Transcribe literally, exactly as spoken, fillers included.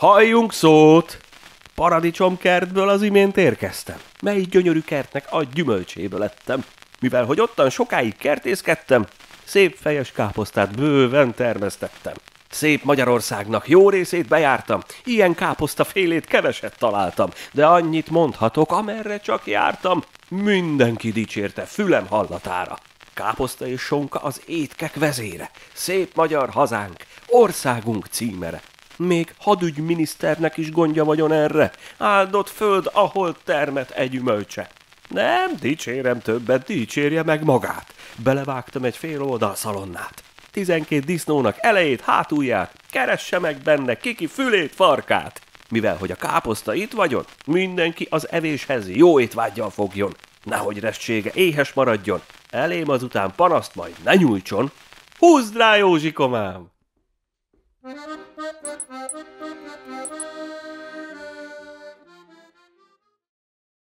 Halljunk szót! Paradicsomkertből az imént érkeztem, mely gyönyörű kertnek a gyümölcséből lettem. Mivel hogy ottan sokáig kertészkedtem, szép fejes káposztát bőven termesztettem. Szép Magyarországnak jó részét bejártam, ilyen káposztafélét keveset találtam, de annyit mondhatok, amerre csak jártam, mindenki dicsérte fülem hallatára. Káposzta és sonka az étkek vezére, szép magyar hazánk, országunk címere. Még hadügyminiszternek is gondja vagyon erre, áldott föld, ahol termet egy gyümölcse. Nem dicsérem többet, dicsérje meg magát. Belevágtam egy fél oldal szalonnát. Tizenkét disznónak elejét, hátulját, keresse meg benne kiki fülét, farkát. Mivel hogy a káposzta itt vagyon, mindenki az evéshez jó étvággyal fogjon. Nehogy restsége éhes maradjon, elém azután panaszt majd ne nyújtson. Húzd rá, Józsikomám!